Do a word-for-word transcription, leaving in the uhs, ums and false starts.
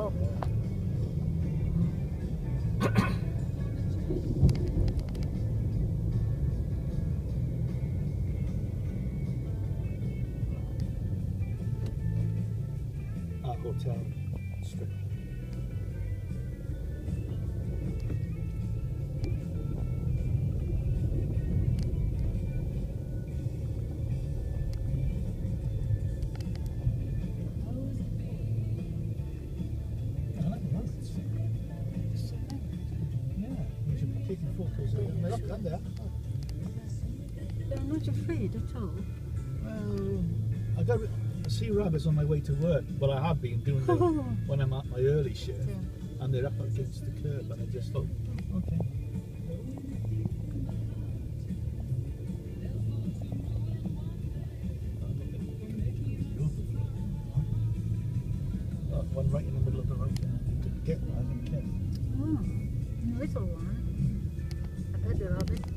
stop. Our hotel strip. Taking photos of them. They're up there. I'm not afraid at all. Well, I got I see rabbits on my way to work. Well, I have been doing them when I'm at my early shift, Yeah. and they're up against the curb, and I just thought, okay. Oh, one right in the middle of the road there. To get one, I didn't care. Oh, little one. I bet the rabbit.